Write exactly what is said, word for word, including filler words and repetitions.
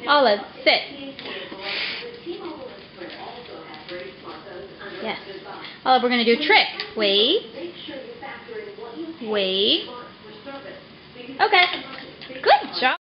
Olive, sit. Yes. Olive, we're going to do a trick. Wait. Wait. Okay.